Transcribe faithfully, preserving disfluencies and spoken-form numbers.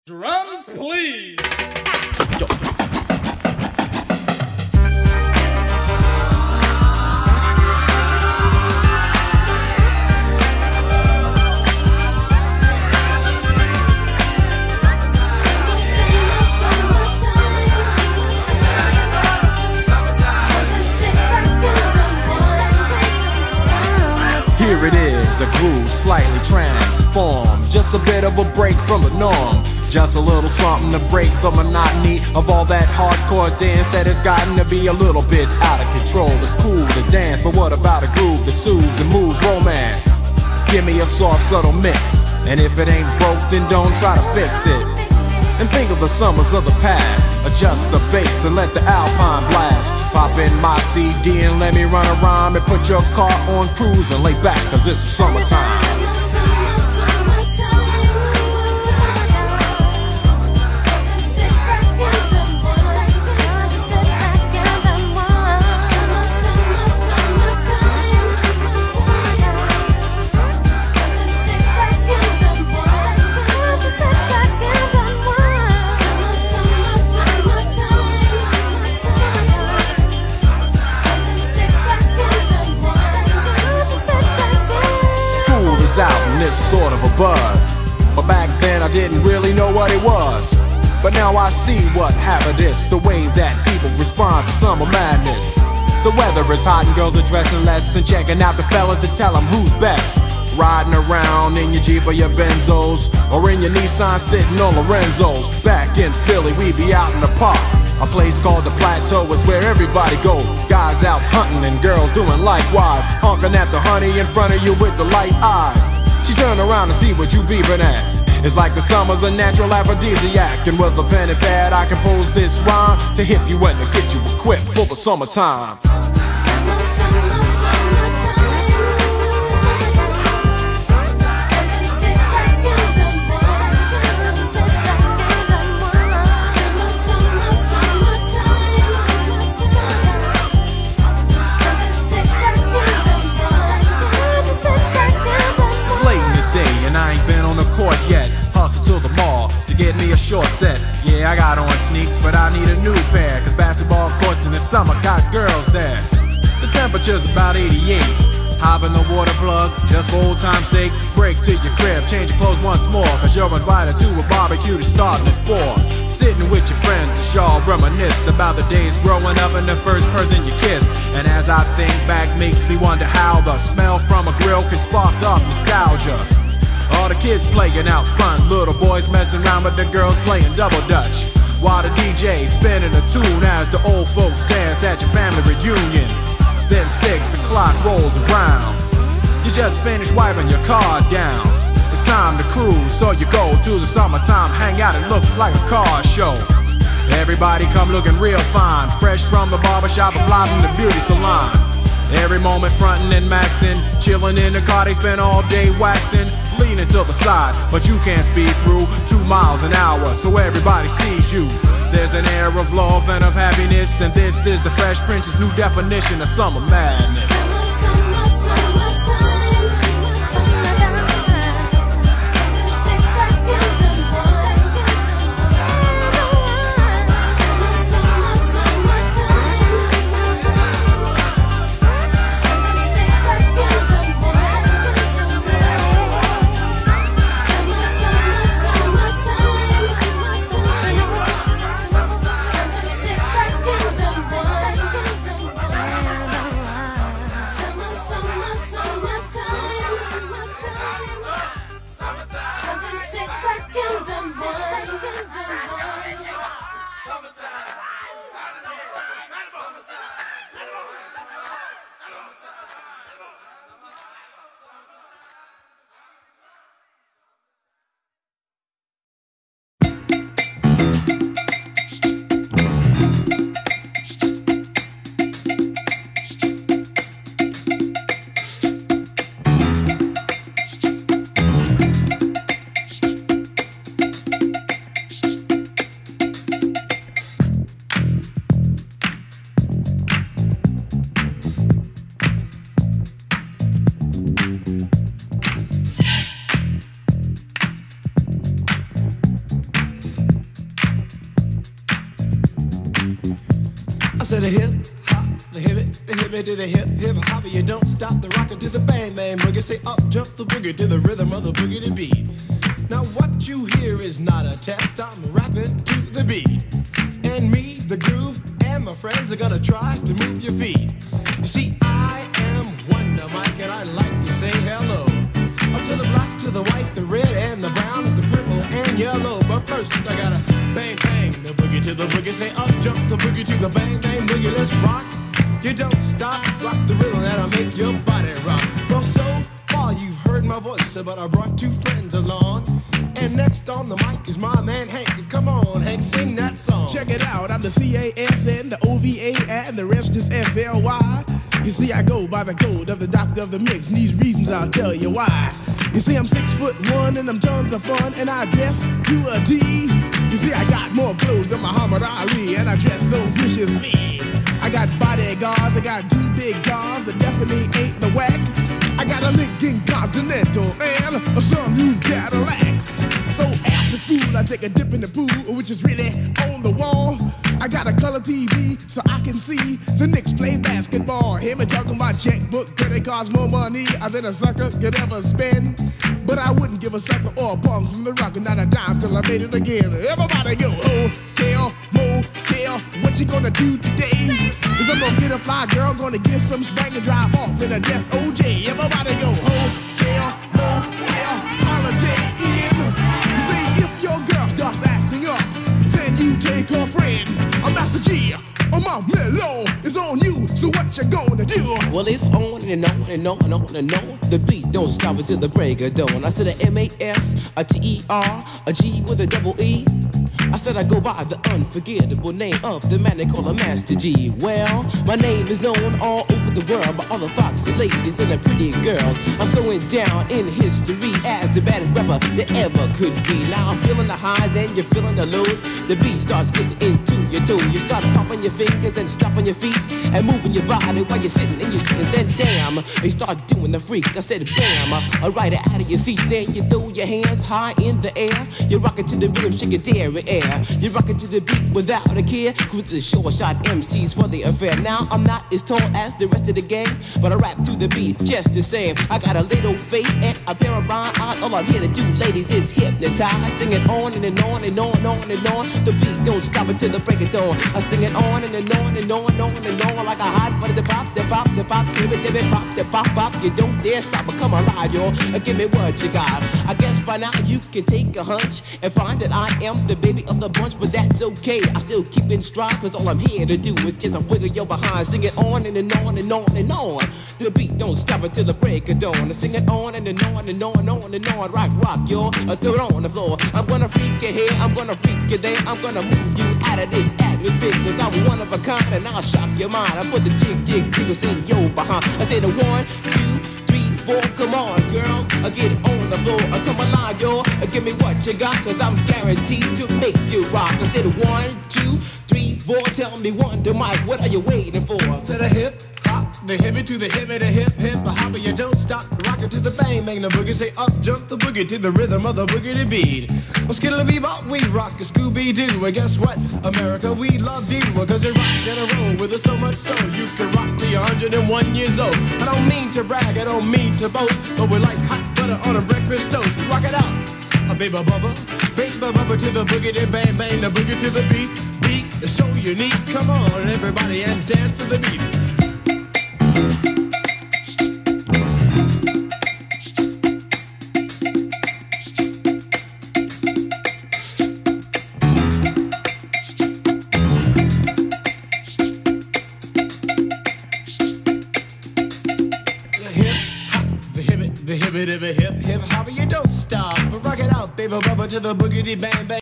Drums, please. Yo. Here it is, a groove slightly transformed, just a bit of a break from the norm. Just a little something to break the monotony of all that hardcore dance that has gotten to be a little bit out of control. It's cool to dance, but what about a groove that soothes and moves romance? Give me a soft, subtle mix, and if it ain't broke, then don't try to fix it. And think of the summers of the past. Adjust the bass and let the Alpine blast. Pop in my C D and let me run around and put your car on cruise and lay back, cause it's summertime. Out and it's sort of a buzz, but back then I didn't really know what it was. But now I see what happened is the way that people respond to summer madness. The weather is hot and girls are dressing less and checking out the fellas to tell them who's best. Riding around in your Jeep or your Benzos, or in your Nissan sitting on Lorenzo's. Back in Philly we be out in the park. A place called the Plateau is where everybody go. Guys out hunting and girls doing likewise, honking at the honey in front of you with the light eyes. She turn around to see what you beeping at. It's like the summer's a natural aphrodisiac, and with a pen and pad I compose this rhyme to hip you and to get you equipped for the summertime. Yet, hustle to the mall to get me a short set. Yeah, I got on sneaks, but I need a new pair, cause basketball courts in the summer got girls there. The temperature's about eighty-eight. Hop in the water plug, just for old time's sake. Break to your crib, change your clothes once more, cause you're invited to a barbecue that's starting at four. Sitting with your friends as y'all reminisce about the days growing up and the first person you kiss. And as I think back, makes me wonder how the smell from a grill can spark up nostalgia. All the kids playing out front, little boys messing around with the girls playing double dutch, while the D J spinning a tune as the old folks dance at your family reunion. Then six o'clock rolls around, you just finished wiping your car down. It's time to cruise, so you go to the summertime hangout. It looks like a car show. Everybody come looking real fine, fresh from the barbershop or fly from the beauty salon. Every moment frontin' and maxin', chillin' in the car, they spend all day waxin'. Leaning to the side, but you can't speed through two miles an hour, so everybody sees you. There's an air of love and of happiness, and this is the Fresh Prince's new definition of summer madness. said a hip hop, the hip it, the hip it to the hip hip hop. You don't stop the rocker to the bang bang boogie. Say up jump the boogie to the rhythm of the boogie to beat. Now what you hear is not a test. I'm rapping to the beat, and me, the groove, and my friends are gonna try to move your feet. You see, I am Wonder Mike, and I like to say hello up to the black, to the white, the red, and the brown, the purple, and yellow. But first, I gotta bang bang the boogie to the boogie. Say up jump the boogie to the bang bang boogie. Let's rock. You don't stop, rock the rhythm that'll make your body rock. Well, so far you've heard my voice, but I brought two friends along. And next on the mic is my man Hank. Come on, Hank, sing that song. Check it out, I'm the C A S N, the O V A, and the rest is F L Y. You see, I go by the code of the doctor of the mix, and these reasons I'll tell you why. You see, I'm six foot one, and I'm tons of fun, and I dress to a T. You see, I got more clothes than Muhammad Ali, and I dress so viciously. I got bodyguards, I got two big guns that definitely ain't the whack. I got a Lincoln Continental and a some new Cadillac. So after school, I take a dip in the pool, which is really on the wall. I got a color T V so I can see the Knicks play basketball. Hear me talking my checkbook, cause it costs more money than a sucker could ever spend. But I wouldn't give a sucker or a bum from the rock and not a dime till I made it again. Everybody go, hotel, motel, what you gonna do today? Is I'm gonna get a fly girl, gonna get some spring and drive off in a death O J. Everybody go, hotel, motel, holiday in. You see, if your girl starts acting up, then you take her friend. I'm Master G, on my mellow, it's on you, so what you gonna do? Well, it's on and on and on and on and on. The beat don't stop until the break of dawn. I said a M A S, a T E R, a G with a double E. I said I go by the unforgettable name of the man they call a Master G. Well, my name is known all over the world by all the foxy ladies and the pretty girls. I'm going down in history as the baddest rapper that ever could be. Now I'm feeling the highs and you're feeling the lows. The beat starts getting into your toe. You start popping your fingers and stomping your feet and moving your body while you're sitting and you're sitting. Then damn, you start doing the freak. I said bam, I ride it out of your seat. Then you throw your hands high in the air. You're rocking to the rhythm, shake your dairy air. You're rocking to the beat without a care. With the short shot M Cs for the affair. Now I'm not as tall as the rest of the gang, but I rap to the beat just the same. I got a little face and a pair of rhyme eyes. All I'm here to do, ladies, is hypnotize. Sing it on and, and on and on and on and on. The beat don't stop until the break of dawn. I sing it on and, and on and on and on and on like a hot butter. The pop, the pop, the pop, give it, give it, pop, the pop, pop. You don't dare stop or come alive, y'all. Give me what you got. I guess by now you can take a hunch and find that I am the baby of the bunch, but that's okay. I still keep in stride, cause all I'm here to do is just a wiggle your behind. Sing it on and, and on and on and on. The beat don't stop until the break of dawn. I sing it on and, and on and on and on and on. Rock, rock, y'all. I throw it on the floor. I'm gonna freak you here, I'm gonna freak you there. I'm gonna move you out of this atmosphere, cause I'm one of a kind and I'll shock your mind. I put the jig, jig, jiggles in your behind. I say the one, two, four, come on, girls, I get on the floor, I come alive, y'all, give me what you got, cause I'm guaranteed to make you rock. I said one, two, three, four, tell me Wonder Mike, what are you waiting for? To the hip hop, the hippie to the hippie, the hip hip, the hopper, you don't stop, rock it to the bang bang, the boogie, say up jump the boogie to the rhythm of the boogie to beat. Well, skiddly bebop, we rock a Scooby Doo, and guess what, America, we love you, cause you rock in a row with us so much so you can rock till you're one hundred and one years old. I don't mean to brag, I don't mean to boast, but we're like hot butter on a breakfast toast. Rock it out, a baby bubba, baby bubba to the boogie, then bang bang, the boogie to the beat. Beat is so unique. Come on, everybody, and dance to the beat. The hip, hip, hip, hip, hopper, you don't stop. Rock it out, baby, bubba to the boogity bang bang.